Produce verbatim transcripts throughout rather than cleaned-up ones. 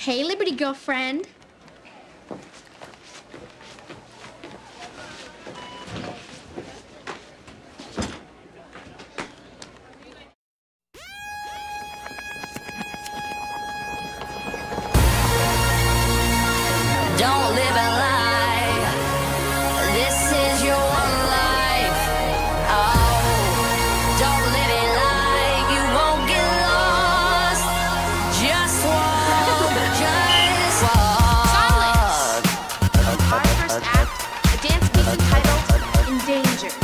Hey, Liberty girlfriend. Don't live a lie. This is your one life. Oh, don't live it like you won't get lost. Just walk, just walk. Silence! Our first act, a dance piece entitled Endangered.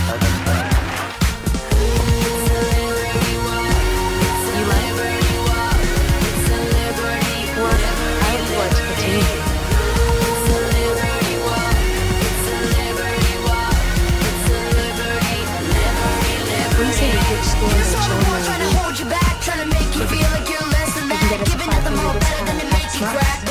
You like work? I work fatigue. Trying to hold you back, trying to make you feel like you're less than that. Giving nothing more better than to make you crack.